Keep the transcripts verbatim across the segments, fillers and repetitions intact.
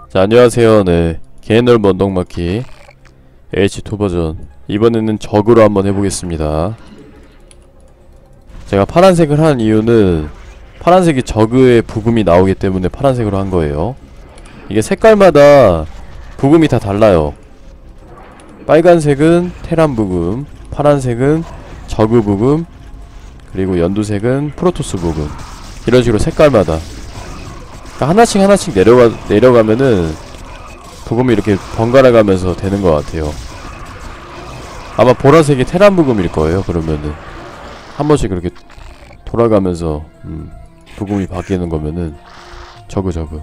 자, 안녕하세요. 네, 개인 넓은 언덕마키 에이치 투 버전. 이번에는 적으로 한번 해보겠습니다. 제가 파란색을 한 이유는 파란색이 저그의 부금이 나오기 때문에 파란색으로 한 거예요. 이게 색깔마다 부금이 다 달라요. 빨간색은 테란 부금, 파란색은 저그 부금, 그리고 연두색은 프로토스 부금. 이런 식으로 색깔마다 그러니까 하나씩 하나씩 내려가, 내려가면은 부금이 이렇게 번갈아 가면서 되는 것 같아요. 아마 보라색이 테란 부금일 거예요. 그러면은 한 번씩 그렇게 돌아가면서 음, 부금이 바뀌는 거면은 저그 저그.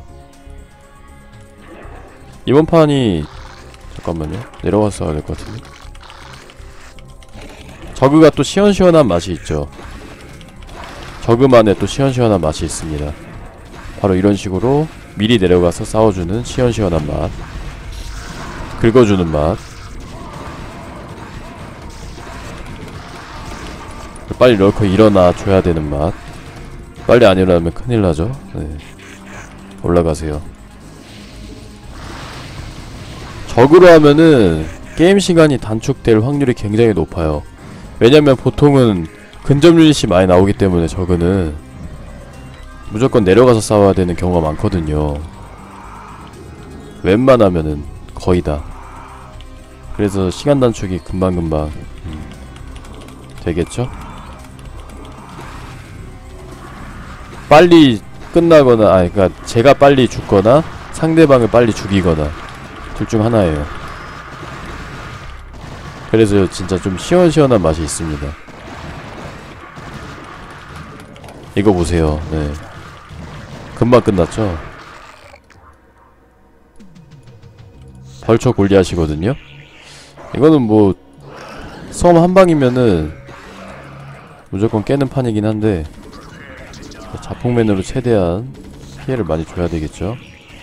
이번 판이 잠깐만요. 내려갔어야 될 것 같은데. 저그가 또 시원시원한 맛이 있죠. 저그만의 또 시원시원한 맛이 있습니다. 바로 이런 식으로 미리 내려가서 싸워주는 시원시원한 맛, 긁어주는 맛. 빨리 럴커 일어나 줘야 되는 맛. 빨리 안 일어나면 큰일 나죠. 네. 올라가세요. 적으로 하면은 게임 시간이 단축될 확률이 굉장히 높아요. 왜냐면 보통은 근접 유닛이 많이 나오기 때문에 적은 무조건 내려가서 싸워야 되는 경우가 많거든요. 웬만하면은 거의 다. 그래서 시간 단축이 금방금방 음, 되겠죠? 빨리 끝나거나, 아, 그니까 제가 빨리 죽거나 상대방을 빨리 죽이거나 둘 중 하나예요. 그래서 진짜 좀 시원시원한 맛이 있습니다. 이거 보세요. 네, 금방 끝났죠? 벌처 골리앗이거든요? 이거는 뭐 섬 한방이면은 무조건 깨는 판이긴 한데 자폭맨으로 최대한 피해를 많이 줘야 되겠죠?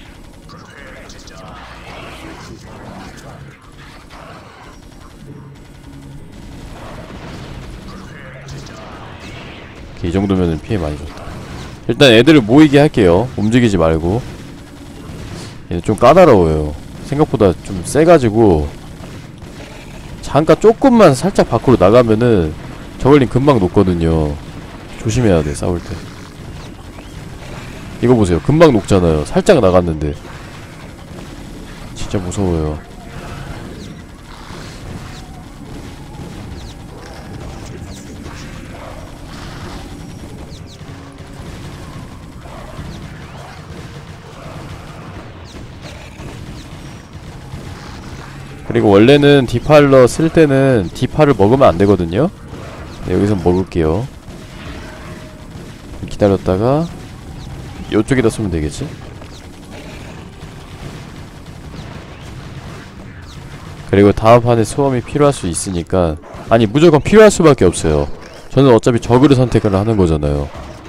이 정도면은 피해 많이 줬다. 일단 애들을 모이게 할게요. 움직이지 말고. 얘는 좀 까다로워요. 생각보다 좀 세가지고 잠깐 조금만 살짝 밖으로 나가면은 저글링 금방 녹거든요. 조심해야 돼, 싸울 때. 이거 보세요. 금방 녹잖아요. 살짝 나갔는데. 진짜 무서워요. 그리고 원래는 디팔러 쓸 때는 디팔을 먹으면 안 되거든요. 네, 여기서 먹을게요. 기다렸다가 요쪽에다 쏘면 되겠지? 그리고 다음 판에 소음이 필요할 수 있으니까, 아니 무조건 필요할 수밖에 없어요. 저는 어차피 저그를 선택을 하는 거잖아요.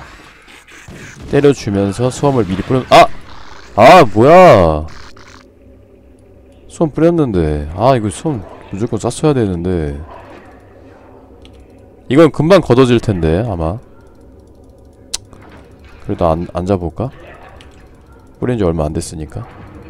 때려주면서 수험을 미리 뿌려. 아! 아 뭐야! 수험 뿌렸는데. 아 이거 수험 무조건 쐈어야 되는데. 이건 금방 걷어질 텐데 아마. 그래도 안, 앉아볼까? 뿌린지 얼마 안 됐으니까.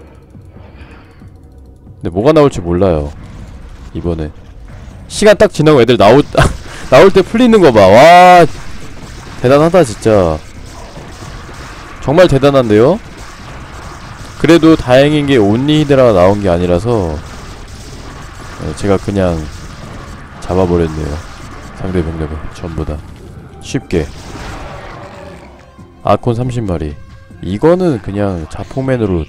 근데 뭐가 나올지 몰라요 이번에. 시간 딱 지나고 애들 나올 나올 때 풀리는 거 봐. 와 대단하다 진짜. 정말 대단한데요? 그래도 다행인 게 온리 히드라가 나온 게 아니라서 네, 제가 그냥 잡아버렸네요. 상대 병력을 전부 다 쉽게. 아콘 삼십 마리. 이거는 그냥 자폭맨으로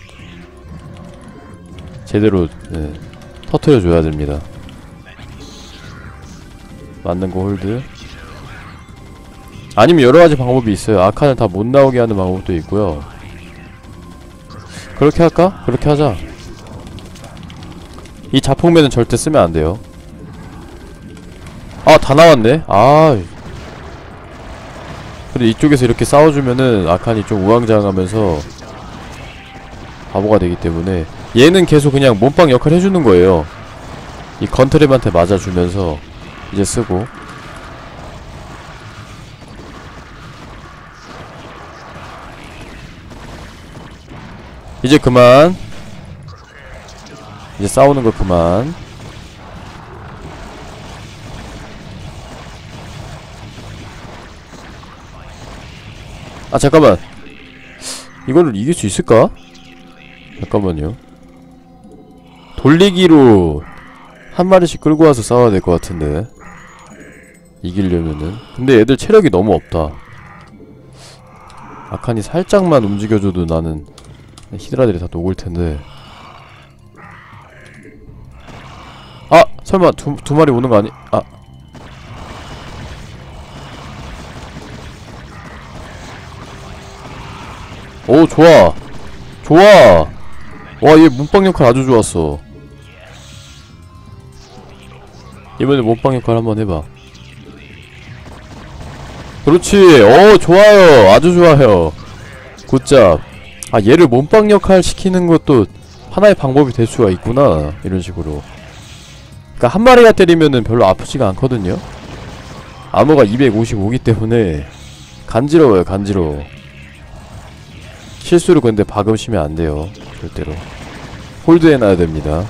제대로 네, 터트려줘야 됩니다. 맞는 거 홀드. 아니면 여러가지 방법이 있어요. 아칸을 다 못 나오게 하는 방법도 있고요. 그렇게 할까? 그렇게 하자. 이 자폭맨은 절대 쓰면 안 돼요. 아, 다 나왔네? 아. 근데 이쪽에서 이렇게 싸워주면은 아칸이 좀 우왕좌왕하면서 바보가 되기 때문에 얘는 계속 그냥 몸빵 역할 해주는 거예요. 이 건트랩한테 맞아주면서 이제 쓰고. 이제 그만 이제 싸우는 거 그만. 아 잠깐만, 이거를 이길 수 있을까? 잠깐만요. 돌리기로 한 마리씩 끌고 와서 싸워야 될 것 같은데, 이기려면은. 근데 얘들 체력이 너무 없다. 아칸이 살짝만 움직여줘도 나는 히드라들이 다 녹을 텐데. 아! 설마 두, 두 마리 오는 거 아니.. 아! 오 좋아! 좋아! 와, 얘 몸빵 역할 아주 좋았어. 이번에 몸빵 역할 한번 해봐. 그렇지! 어 좋아요! 아주 좋아요. 굿잡. 아, 얘를 몸빵 역할 시키는 것도 하나의 방법이 될 수가 있구나, 이런 식으로. 그니까 한 마리가 때리면은 별로 아프지가 않거든요. 암호가 이백오십오기 때문에 간지러워요, 간지러워. 실수로 근데 박음시면 안 돼요, 절대로. 홀드 해놔야 됩니다.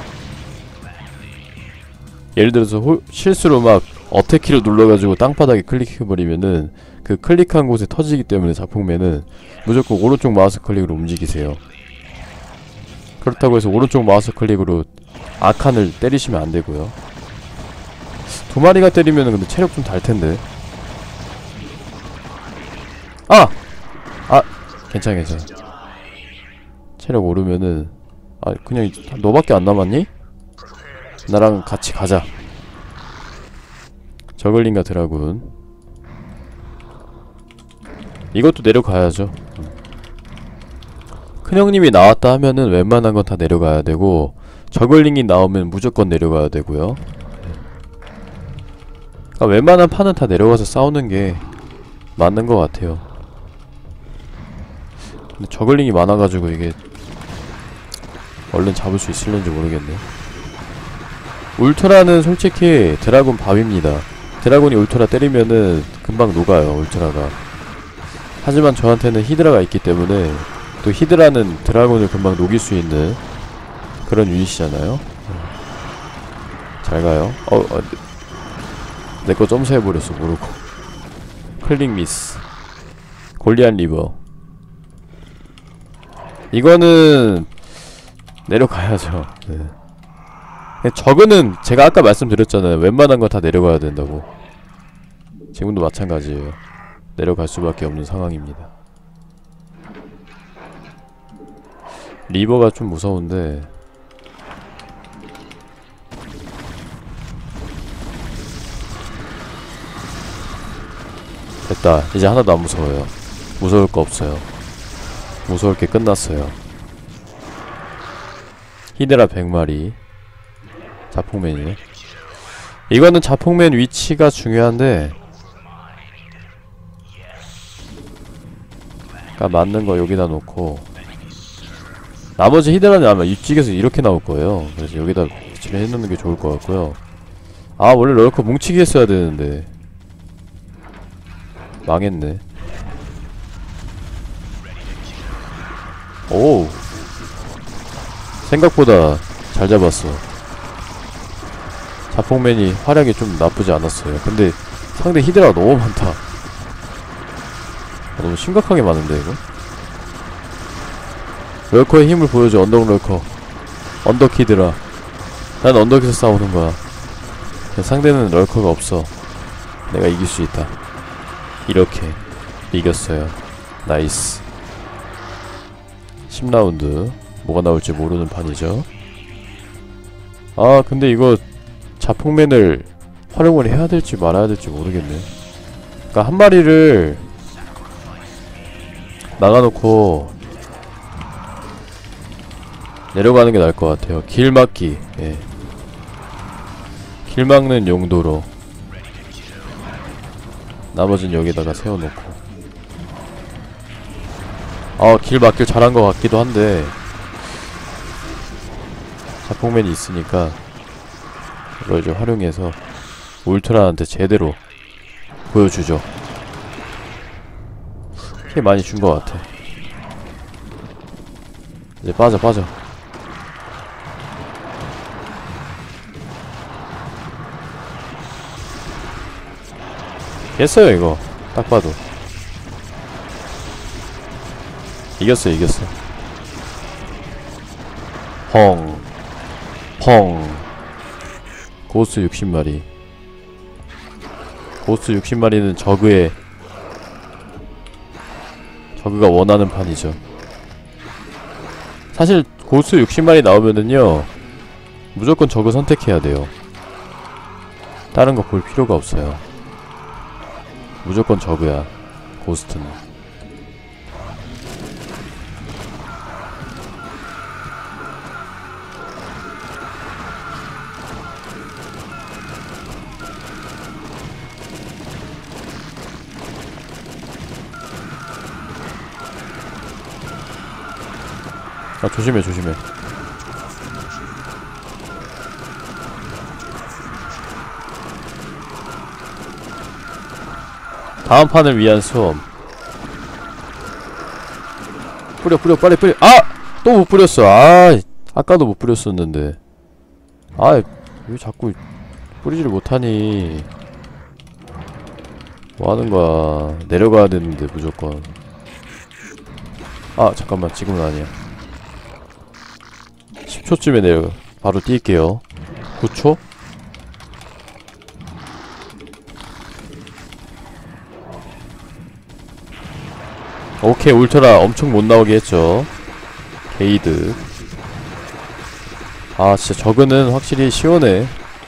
예를 들어서 홀, 실수로 막 어택키를 눌러가지고 땅바닥에 클릭해버리면은 그 클릭한 곳에 터지기 때문에 자폭맨은 무조건 오른쪽 마우스 클릭으로 움직이세요. 그렇다고 해서 오른쪽 마우스 클릭으로 아칸을 때리시면 안 되고요. 두 마리가 때리면은 근데 체력 좀 달텐데. 아! 아! 괜찮아, 괜찮아. 체력 오르면은, 아, 그냥 너밖에 안 남았니? 나랑 같이 가자. 저글링과 드라군. 이것도 내려가야죠. 큰형님이 나왔다 하면은 웬만한 건 다 내려가야 되고, 저글링이 나오면 무조건 내려가야 되고요. 그러니까 웬만한 판은 다 내려가서 싸우는 게 맞는 것 같아요. 근데 저글링이 많아가지고 이게 얼른 잡을 수 있을는지 모르겠네. 울트라는 솔직히 드라군 밥입니다. 드라군이 울트라 때리면은 금방 녹아요, 울트라가. 하지만 저한테는 히드라가 있기 때문에, 또 히드라는 드라군을 금방 녹일 수 있는 그런 유닛이잖아요. 잘가요. 어, 어 내거 점수해버렸어, 모르고. 클릭 미스. 골리앗 리버. 이거는 내려가야죠. 네. 저거는 제가 아까 말씀드렸잖아요. 웬만한 건 다 내려가야 된다고. 지금도 마찬가지예요. 내려갈 수밖에 없는 상황입니다. 리버가 좀 무서운데, 됐다. 이제 하나도 안 무서워요. 무서울 거 없어요. 무서울 게 끝났어요. 히드라 백 마리. 자폭맨이네. 이거는 자폭맨 위치가 중요한데, 그니까 맞는 거 여기다 놓고, 나머지 히드라는 아마 이쪽에서 이렇게 나올 거예요. 그래서 여기다 배치를 해놓는 게 좋을 것 같고요. 아, 원래 럴커 뭉치기 했어야 되는데 망했네. 오, 생각보다 잘 잡았어. 자폭맨이 활약이 좀 나쁘지 않았어요. 근데 상대 히드라가 너무 많다. 아, 너무 심각하게 많은데 이거? 럴커의 힘을 보여줘. 언덕 럴커, 언덕 히드라. 난 언덕에서 싸우는 거야. 상대는 럴커가 없어. 내가 이길 수 있다. 이렇게 이겼어요. 나이스. 십 라운드 뭐가 나올지 모르는 판이죠. 아, 근데 이거 자폭맨을 활용을 해야 될지 말아야 될지 모르겠네. 그니까 한 마리를 나가놓고 내려가는 게 나을 것 같아요. 길 막기. 예. 길 막는 용도로 나머지는 여기다가 세워놓고. 아, 길 막길 잘한 것 같기도 한데 자폭맨이 있으니까 이걸 좀 활용해서 울트라한테 제대로 보여주죠. 꽤 많이 준 것 같아. 이제 빠져 빠져. 깼어요 이거 딱 봐도. 이겼어요 이겼어. 펑 펑. 고스 육십 마리. 고스 육십 마리는 저그의 저그가 원하는 판이죠. 사실 고스 육십 마리 나오면은요 무조건 저그 선택해야 돼요. 다른 거 볼 필요가 없어요. 무조건 저그야 고스트는. 아 조심해 조심해. 다음 판을 위한 수험. 뿌려 뿌려 빨리 뿌려. 아! 또 못 뿌렸어. 아 아까도 못 뿌렸었는데. 아 왜 자꾸 뿌리지를 못하니. 뭐하는거야. 내려가야 되는데 무조건. 아 잠깐만 지금은 아니야. 십 초쯤에 내려 바로 뛸게요. 구 초? 오케이 울트라 엄청 못 나오게 했죠. 게이드. 아 진짜 저그는 확실히 시원해.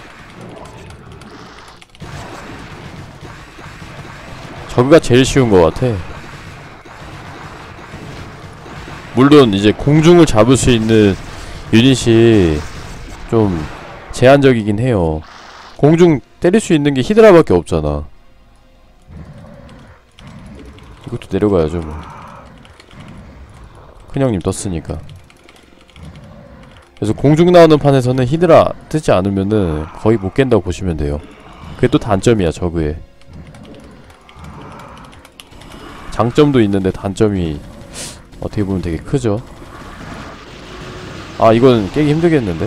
저그가 제일 쉬운 것 같아. 물론 이제 공중을 잡을 수 있는 유닛이 좀 제한적이긴 해요. 공중 때릴 수 있는 게 히드라밖에 없잖아. 이것도 내려가야죠 뭐. 큰형님 떴으니까. 그래서 공중 나오는 판에서는 히드라 뜨지 않으면은 거의 못 깬다고 보시면 돼요. 그게 또 단점이야 저그에. 장점도 있는데 단점이 어떻게 보면 되게 크죠. 아 이건 깨기 힘들겠는데?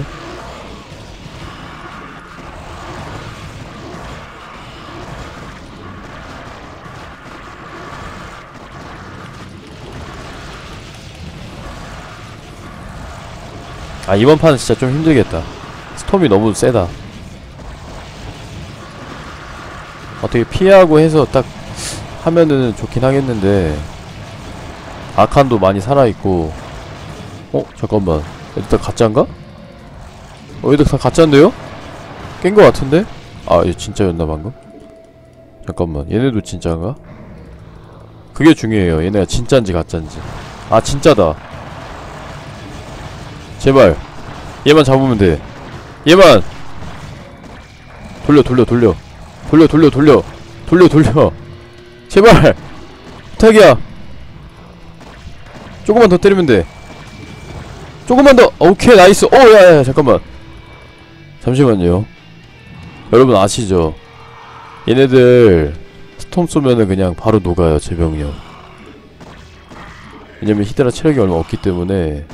아 이번 판은 진짜 좀 힘들겠다. 스톰이 너무 세다. 어떻게 피하고 해서 딱 하면은 좋긴 하겠는데 아칸도 많이 살아있고. 어? 잠깐만 얘들 다 가짜인가? 어 얘들 다 가짜인데요? 깬 거 같은데? 아 얘 진짜였나 방금? 잠깐만 얘네도 진짜인가? 그게 중요해요. 얘네가 진짜인지 가짜인지. 아 진짜다. 제발 얘만 잡으면 돼. 얘만 돌려 돌려 돌려 돌려 돌려 돌려 돌려 돌려 제발 부탁이야. 조금만 더 때리면 돼. 조금만 더. 오케이 나이스. 오 야야 잠깐만 잠시만요. 여러분 아시죠? 얘네들 스톰 쏘면은 그냥 바로 녹아요 제병력. 왜냐면 히드라 체력이 얼마 없기 때문에.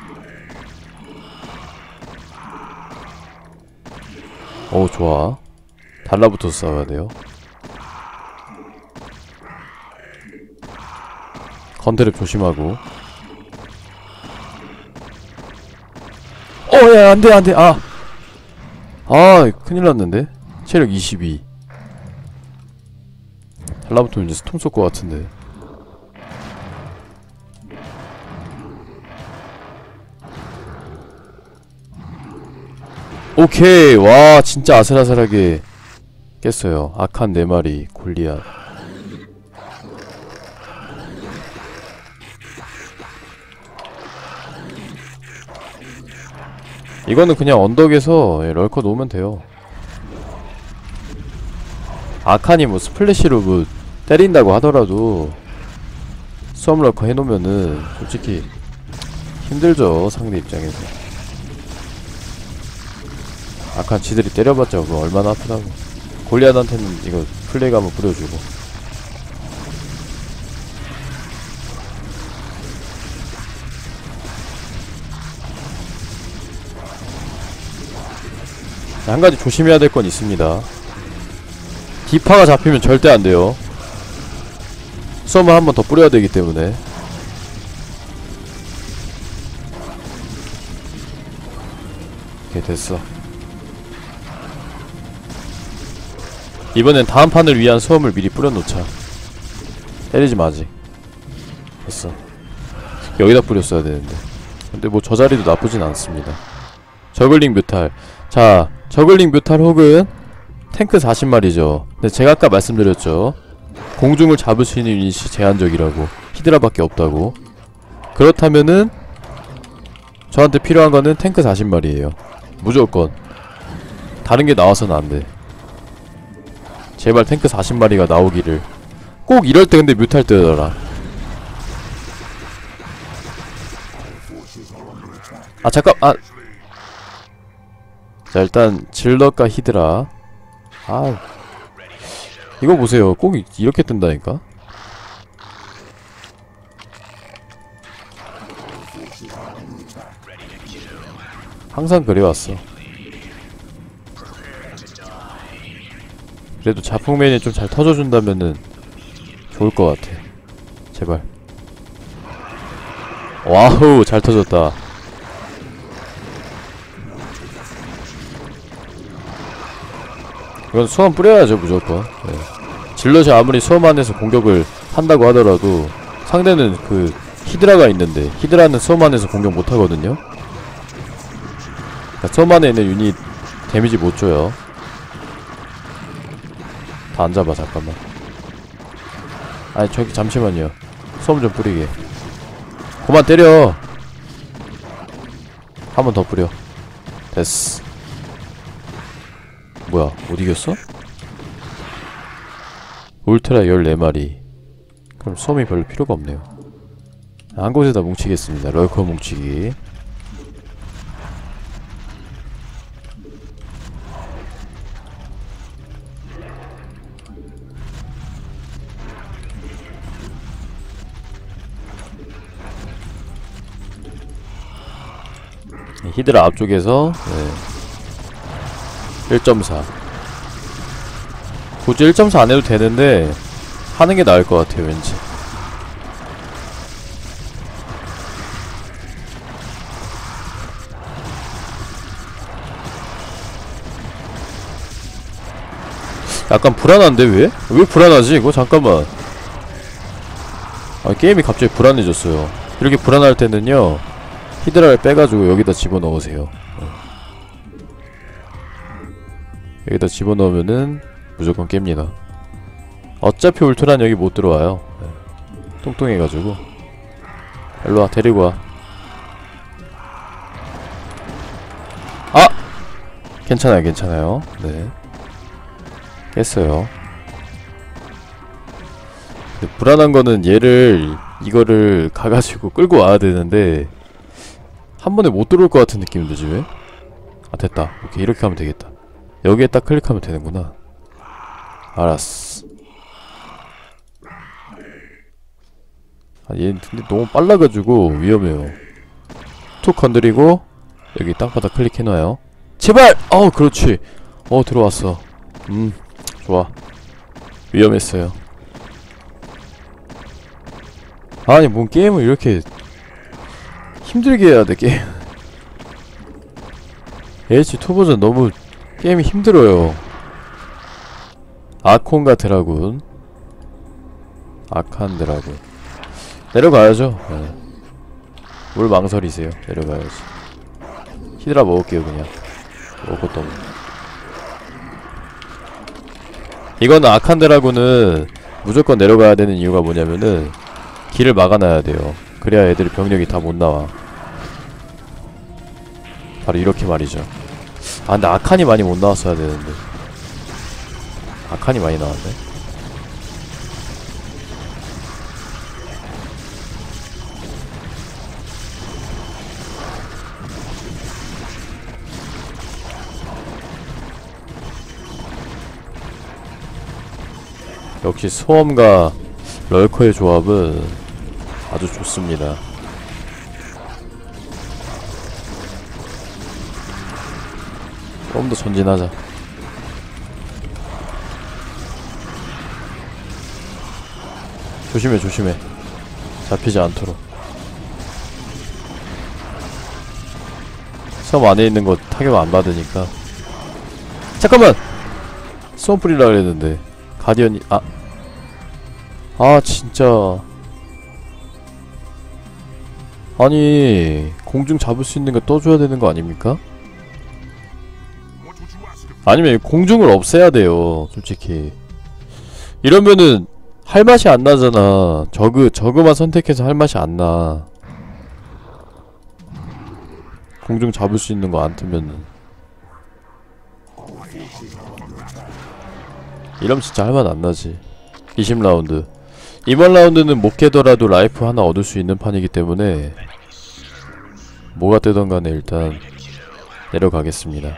오 좋아. 달라붙어서 싸워야 돼요. 컨트랩 조심하고. 어야 안돼 안돼. 아 아 큰일났는데. 체력 이십이. 달라붙으면 이제 스톰 쏠 것 같은데. 오케이. 와 진짜 아슬아슬하게 깼어요. 아칸 네 마리 골리앗. 이거는 그냥 언덕에서 럴커 놓으면 돼요. 아칸이 뭐 스플래시로 뭐 때린다고 하더라도 수험 럴커 해놓으면은 솔직히 힘들죠 상대 입장에서. 아칸 지들이 때려봤자 그거 얼마나 아프다고. 골리앗한테는 이거 플레이가 한번 뿌려주고. 한가지 조심해야 될 건 있습니다. 디파가 잡히면 절대 안돼요. 수험을 한 번 더 뿌려야 되기 때문에. 오케이, 됐어. 이번엔 다음 판을 위한 수험을 미리 뿌려놓자. 때리지 마지. 됐어. 여기다 뿌렸어야 되는데. 근데 뭐 저 자리도 나쁘진 않습니다. 저글링 뮤탈. 자, 저글링 뮤탈 혹은 탱크 사십 마리죠. 근데 제가 아까 말씀드렸죠. 공중을 잡을 수 있는 유닛이 제한적이라고. 히드라밖에 없다고. 그렇다면은 저한테 필요한 거는 탱크 사십 마리예요. 무조건. 다른 게 나와서는 안 돼. 제발 탱크 사십 마리가 나오기를. 꼭 이럴 때 근데 뮤탈 뜨더라. 아 잠깐. 아 자, 일단 질럿과 히드라. 아 이거 보세요. 꼭 이, 이렇게 뜬다니까. 항상 그래왔어. 그래도 자폭맨이 좀 잘 터져준다면은 좋을 것 같아. 제발. 와우, 잘 터졌다. 이건 수험 뿌려야죠, 무조건. 네. 질럿이 아무리 수험 안에서 공격을 한다고 하더라도 상대는 그 히드라가 있는데, 히드라는 수험 안에서 공격 못하거든요. 그러니까 수험 안에 있는 유닛 데미지 못줘요. 다 안 잡아. 잠깐만. 아니 저기 잠시만요. 수험 좀 뿌리게. 그만 때려. 한 번 더 뿌려. 됐어. 뭐야, 못 이겼어? 울트라 열네 마리. 그럼 수험이 별로 필요가 없네요. 한 곳에다 뭉치겠습니다. 럴커 뭉치기. 히드라 앞쪽에서 네. 일 점 사. 굳이 일 점 사 안해도 되는데 하는게 나을 것 같아요, 왠지. 약간 불안한데 왜? 왜 불안하지 이거? 잠깐만. 아, 게임이 갑자기 불안해졌어요. 이렇게 불안할 때는요, 히드라를 빼가지고 여기다 집어넣으세요. 어. 여기다 집어넣으면은 무조건 깹니다. 어차피 울트라는 여기 못 들어와요. 네. 뚱뚱해가지고. 일로와, 데리고와. 아! 괜찮아요, 괜찮아요. 네. 깼어요. 근데 불안한 거는 얘를, 이거를 가가지고 끌고 와야 되는데 한 번에 못 들어올 것 같은 느낌이 들지 왜? 아, 됐다. 오케이, 이렇게 하면 되겠다. 여기에 딱 클릭하면 되는구나. 알았어. 아, 얘 근데 너무 빨라가지고 위험해요. 툭 건드리고 여기 땅바닥 클릭해놔요. 제발! 어우, 그렇지. 어, 들어왔어. 음, 좋아. 위험했어요. 아니, 뭔 게임을 이렇게 힘들게 해야 돼, 게임. 에이치 투 버전 너무 게임이 힘들어요. 아콘과 드라군. 아칸 드라군. 내려가야죠. 네. 뭘 망설이세요. 내려가야지. 히드라 먹을게요, 그냥. 먹을 것도 없네. 이거는 아칸 드라군은 무조건 내려가야 되는 이유가 뭐냐면은 길을 막아놔야 돼요. 그래야 애들이 병력이 다 못 나와. 바로 이렇게 말이죠. 아, 근데 아칸이 많이 못 나왔어야 되는데. 아칸이 많이 나왔네. 역시 소음과 럴커의 조합은 아주 좋습니다. 좀 더 전진하자. 조심해 조심해. 잡히지 않도록. 섬 안에 있는 거 타격 안 받으니까. 잠깐만! 수원 뿌리라 그랬는데 가디언이 아 아 진짜. 아니 공중 잡을 수 있는 거 떠줘야 되는 거 아닙니까? 아니면 공중을 없애야 돼요 솔직히. 이러면은 할 맛이 안 나잖아. 저그 저그만 선택해서 할 맛이 안 나. 공중 잡을 수 있는 거 안 뜨면은. 이러면 진짜 할 맛 안 나지. 이십 라운드. 이번 라운드는 못 깨더라도 라이프 하나 얻을 수 있는 판이기 때문에 뭐가 뜨던 간에 일단 내려가겠습니다.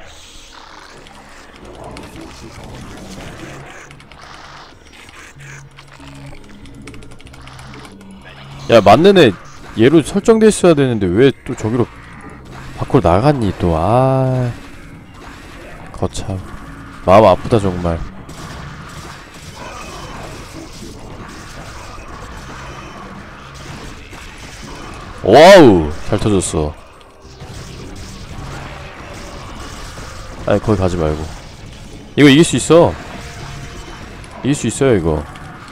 야 맞는 애 얘로 설정돼 있어야 되는데 왜 또 저기로 밖으로 나갔니 또. 아 거참 마음 아프다 정말. 와우 잘 터졌어. 아니 거기 가지 말고. 이거 이길 수 있어. 이길 수 있어요 이거.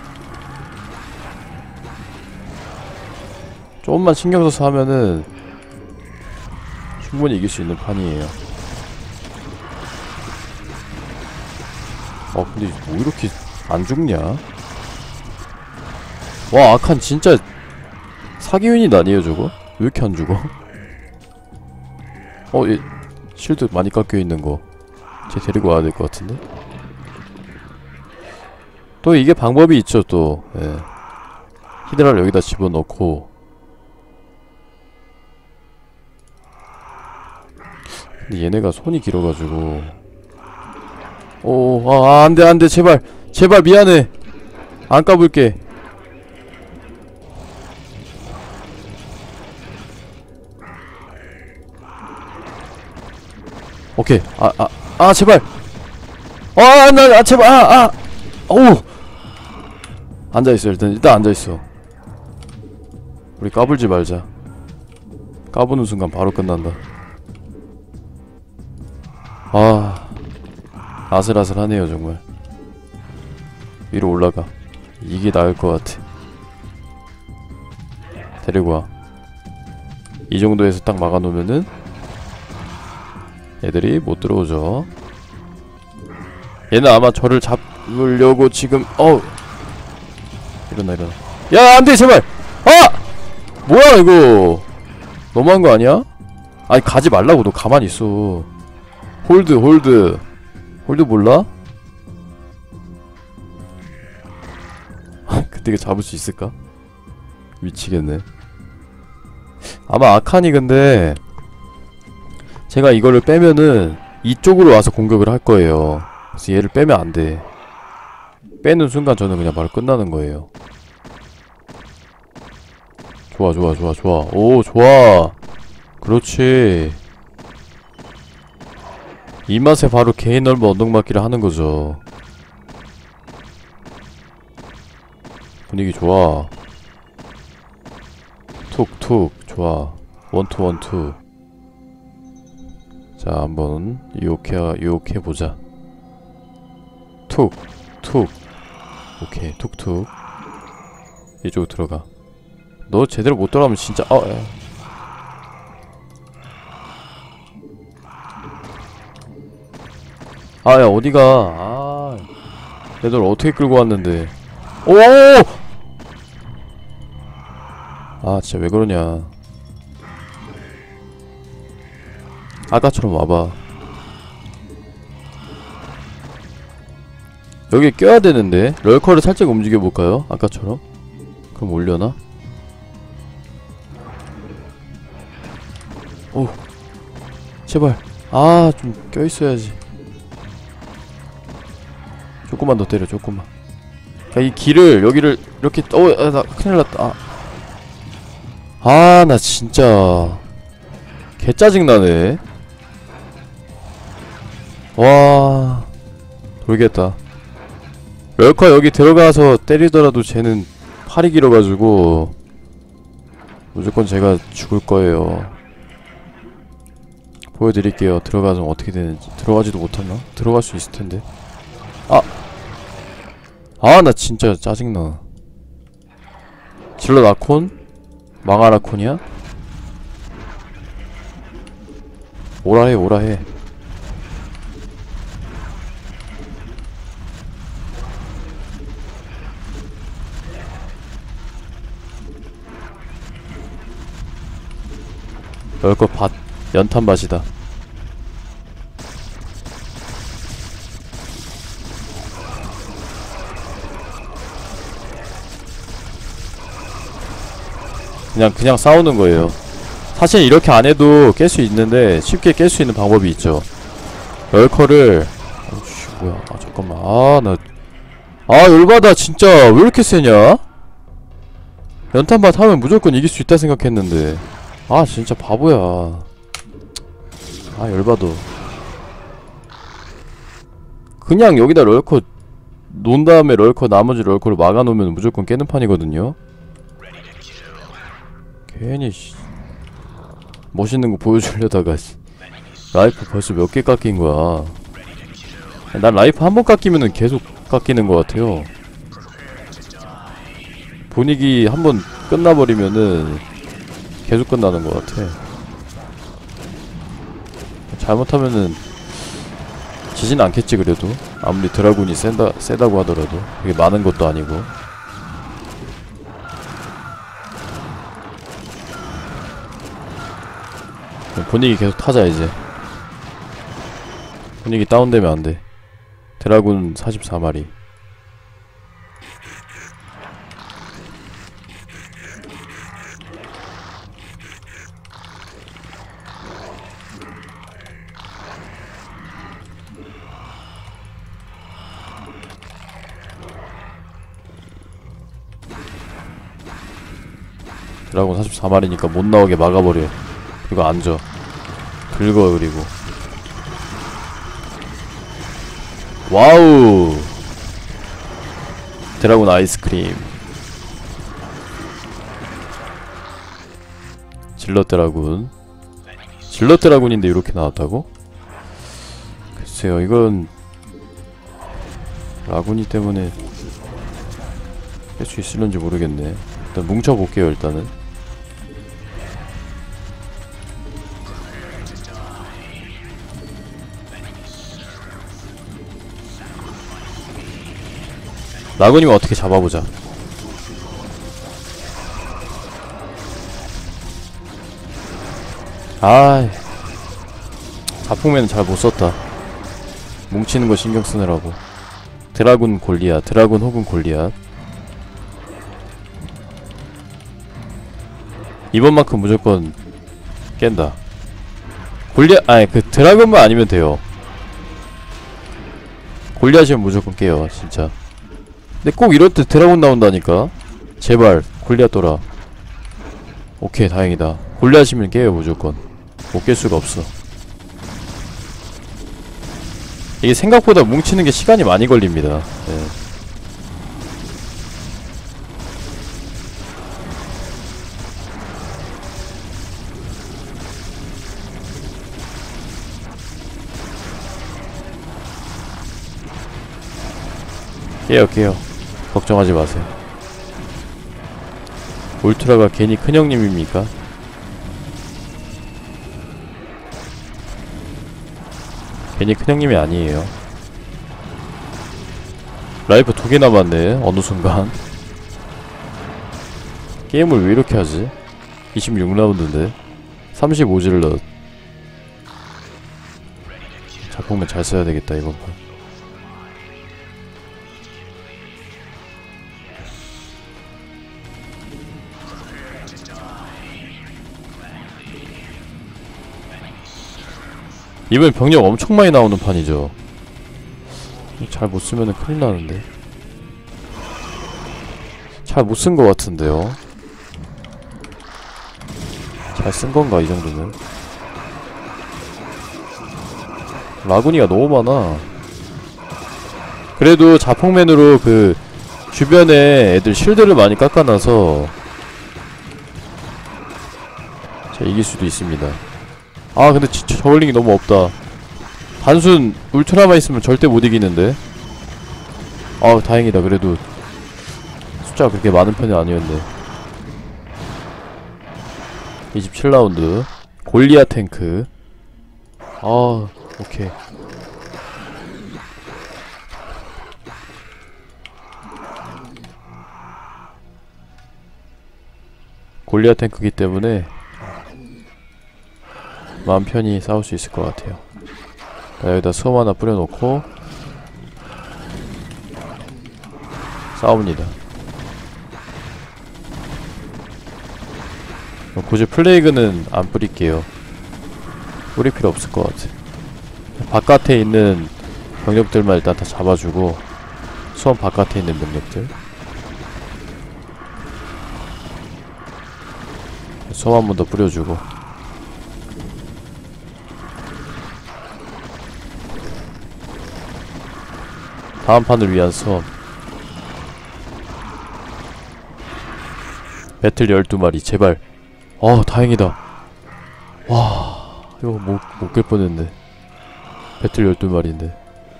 조금만 신경 써서 하면은 충분히 이길 수 있는 판이에요. 어 근데 뭐 이렇게 안 죽냐? 와 아칸 진짜 사기윤이 아니에요 저거? 왜 이렇게 안 죽어? 어 얘 실드 많이 깎여있는거 쟤 데리고 와야 될 것 같은데? 또 이게 방법이 있죠 또. 예. 히드라를 여기다 집어넣고. 근데 얘네가 손이 길어가지고. 오, 아, 안돼 안돼 제발 제발 미안해. 안 까불게. 오케이. 아, 아, 아, 제발. 아, 나, 아, 제발. 아, 아. 어우. 앉아있어, 일단. 일단 앉아있어. 우리 까불지 말자. 까부는 순간 바로 끝난다. 아. 아슬아슬하네요, 정말. 위로 올라가. 이게 나을 것 같아. 데리고 와. 이 정도에서 딱 막아놓으면은 애들이 못 들어오죠. 얘는 아마 저를 잡으려고 지금 어 일어나 일어나. 야 안돼 제발. 아 뭐야 이거 너무한 거 아니야? 아니 가지 말라고. 너 가만히 있어. 홀드 홀드 홀드 몰라? 그때 이거 잡을 수 있을까? 미치겠네. 아마 아칸이 근데 제가 이거를 빼면은 이쪽으로 와서 공격을 할 거예요. 그래서 얘를 빼면 안 돼. 빼는 순간 저는 그냥 바로 끝나는 거예요. 좋아 좋아 좋아 좋아. 오 좋아. 그렇지. 이 맛에 바로 개인 넓은 언덕맞기를 하는 거죠. 분위기 좋아. 툭툭 좋아. 원투 원투. 자 한번 유혹해 유혹해 보자. 툭 툭. 오케이 툭툭. 이쪽으로 들어가. 너 제대로 못 들어가면 진짜 어 야. 아야 어디가. 아 얘들 어떻게 끌고 왔는데. 오! 아 진짜 왜 그러냐. 아까처럼 와봐. 여기 껴야 되는데. 럴커를 살짝 움직여볼까요? 아까처럼. 그럼 올려나? 오 제발. 아 좀 껴있어야지. 조금만 더 때려 조금만. 그니까 이 길을 여기를 이렇게 어 아, 나 큰일났다. 아 아 나 진짜 개 짜증나네. 와 돌겠다. 럴커 여기 들어가서 때리더라도 쟤는 팔이 길어가지고 무조건 제가 죽을 거예요. 보여드릴게요. 들어가서 어떻게 되는지. 들어가지도 못했나? 들어갈 수 있을 텐데. 아! 아, 나 진짜 짜증나. 질러 라콘? 망아 라콘이야? 오라해, 오라해. 열거 밭, 연탄밭이다. 그냥 그냥 싸우는 거예요. 사실 이렇게 안 해도 깰 수 있는데 쉽게 깰 수 있는 방법이 있죠. 럴커를 어이씨 뭐야. 아 잠깐만. 아 나 아 열받아 진짜. 왜 이렇게 세냐? 연탄밭 하면 무조건 이길 수 있다 생각했는데 아 진짜 바보야. 아 열받아. 그냥 여기다 럴커 놓은 다음에 럴커 나머지 럴커를 막아놓으면 무조건 깨는 판이거든요. 괜히 씨 멋있는 거 보여주려다가 씨 라이프 벌써 몇 개 깎인 거야. 난 라이프 한 번 깎이면은 계속 깎이는 것 같아요. 분위기 한 번 끝나버리면은 계속 끝나는 것 같아. 잘못하면은 지진 않겠지. 그래도 아무리 드라군이 센다, 세다고 하더라도 그게 많은 것도 아니고. 분위기 계속 타자. 이제 분위기 다운되면 안돼. 드라군 사십사 마리. 드라군 사십사 마리니까 못 나오게 막아버려. 그리고 앉아. 긁어. 그리고 와우. 드라군 아이스크림. 질럿 드라군. 질럿 드라군인데 이렇게 나왔다고? 글쎄요. 이건 라군이 때문에 할 수 있을런지 모르겠네. 일단 뭉쳐볼게요. 일단은 라군이면 어떻게 잡아보자. 아이 자폭맨은 잘 못썼다. 뭉치는거 신경쓰느라고. 드라군 골리앗. 드라군 혹은 골리앗. 이번만큼 무조건 깬다. 골리앗 아니 그 드라군만 아니면 돼요. 골리앗이면 무조건 깨요 진짜. 근데 꼭 이럴 때 드라군 나온다니까. 제발 골리앗 돌아. 오케이 다행이다. 골리앗이면 깨요 무조건. 못 깰 수가 없어. 이게 생각보다 뭉치는 게 시간이 많이 걸립니다. 네. 깨요 깨요. 걱정하지 마세요. 울트라가 괜히 큰형님입니까? 괜히 큰형님이 아니에요. 라이프 두 개 남았네 어느 순간. 게임을 왜 이렇게 하지? 이십육 라운드인데 삼십오 질럿. 작품은 잘 써야 되겠다 이번 판. 이번 병력 엄청 많이 나오는 판이죠. 잘 못쓰면은 큰일 나는데. 잘 못쓴 것 같은데요. 잘 쓴건가 이 정도면. 라군이가 너무 많아. 그래도 자폭맨으로 그 주변에 애들 실드를 많이 깎아놔서 자, 이길 수도 있습니다. 아 근데 진짜 저글링이 너무 없다. 단순 울트라만 있으면 절대 못 이기는데. 아 다행이다. 그래도 숫자가 그렇게 많은 편이 아니었네. 이십칠 라운드 골리앗 탱크. 아 오케이. 골리앗 탱크기 때문에 마음 편히 싸울 수 있을 것 같아요. 자, 여기다 수험 하나 뿌려놓고 싸웁니다. 굳이 플레이그는 안 뿌릴게요. 뿌릴 필요 없을 것 같아. 바깥에 있는 병력들만 일단 다 잡아주고, 수험 바깥에 있는 병력들 수험 한 번 더 뿌려주고. 다음 판을 위한 수험. 배틀 열두 마리 제발. 아 다행이다. 와 이거 못, 못 깰 뻔했네. 배틀 열두 마리인데.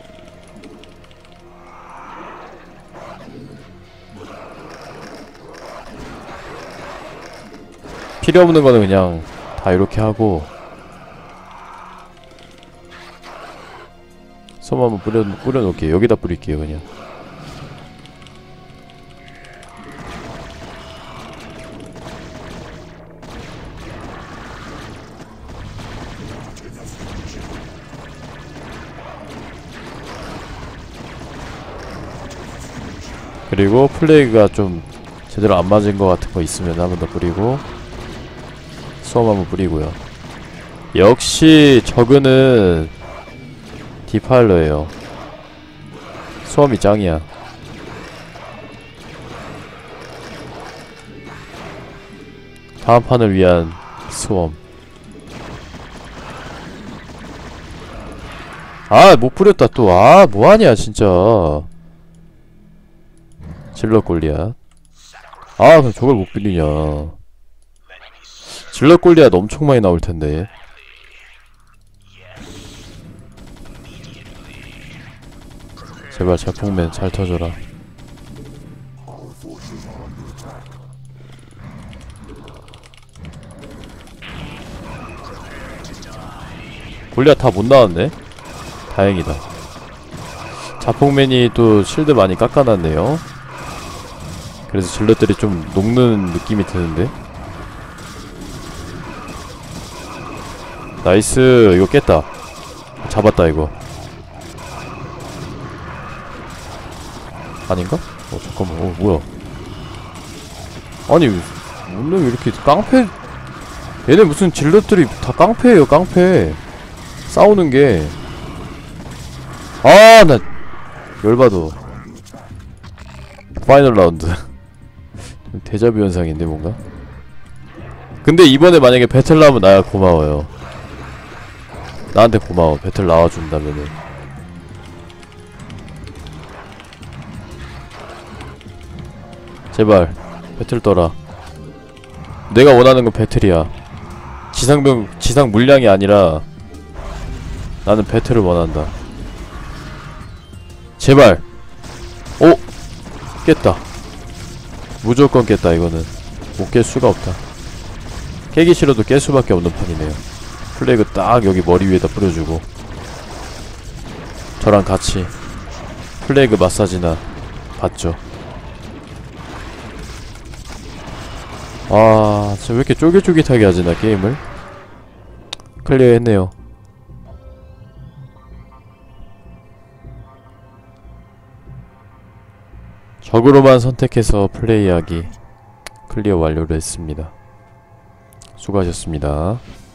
필요 없는 거는 그냥 다 이렇게 하고 솜 한번 뿌려, 뿌려놓을게요. 여기다 뿌릴게요 그냥. 그리고 플레이가 좀 제대로 안 맞은 거 같은 거 있으면 한 번 더 뿌리고, 수험 한번 뿌리고요. 역시 저그는 디파일러예요. 수험이 짱이야. 다음 판을 위한 수험. 아 못 뿌렸다 또. 아 뭐하냐 진짜. 질럿 골리앗. 아 그럼 저걸 못 빌리냐. 질럿 골리앗 엄청 많이 나올텐데. 제발 자폭맨 잘 터져라. 골리앗 다 못 나왔네. 다행이다. 자폭맨이 또 실드 많이 깎아놨네요. 그래서 질럿들이 좀 녹는 느낌이 드는데. 나이스. 이거 깼다. 잡았다 이거. 아닌가? 어 잠깐만. 어 뭐야. 아니 오늘 왜 이렇게 깡패. 얘네 무슨 질럿들이 다 깡패예요 깡패. 싸우는게. 아 나 열받아. 파이널 라운드. 데자뷰 현상인데 뭔가. 근데 이번에 만약에 배틀 나오면 나야 고마워요. 나한테 고마워. 배틀 나와준다면은. 제발 배틀 떠라. 내가 원하는 건 배틀이야. 지상병 지상 물량이 아니라 나는 배틀을 원한다. 제발. 오! 깼다. 무조건 깼다 이거는. 못 깰 수가 없다. 깨기 싫어도 깰 수밖에 없는 판이네요. 플래그 딱 여기 머리 위에다 뿌려주고 저랑 같이 플래그 마사지나 받죠. 아 진짜 왜 이렇게 쫄깃쫄깃하게 하지 나 게임을. 클리어 했네요. 적으로만 선택해서 플레이하기 클리어 완료를 했습니다. 수고하셨습니다.